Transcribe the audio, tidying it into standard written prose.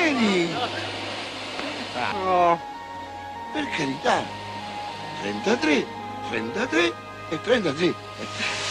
vieni! No. Per carità. 33, 33 e 33.